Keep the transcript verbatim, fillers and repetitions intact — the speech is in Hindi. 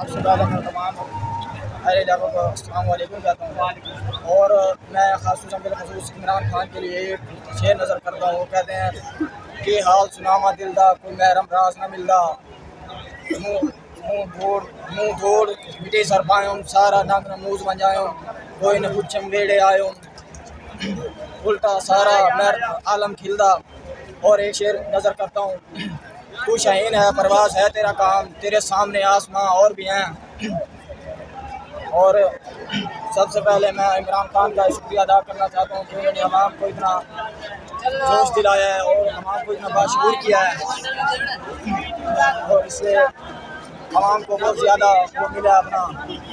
सबसे पहले मैं तमाम अहले इलाकों को अस्सलाम वालेकुम कहता हूँ। और मैं खास खसूस इमरान खान के लिए एक शेर नज़र करता हूँ। कहते हैं कि हाल सुनामा दिलदा कोई महरम राज न मिलदा, मुँह धोड़ मुँह धोड़ मिटे सर पायो, सारा नंग नमूज बन जायो, कोई न पूछम वेड़े आयो, उल्टा सारा मर आलम खिलदा। और एक शेर नज़र करता हूँ, तू शाहीन है परवाज़ है तेरा काम, तेरे सामने आसमां और भी हैं। और सबसे पहले मैं इमरान खान का शुक्रिया अदा करना चाहता हूँ कि उन्होंने हमाम को इतना जोश दिलाया है और हमाम को इतना बाशऊर किया है, और इससे हमाम को बहुत ज़्यादा वो मिला अपना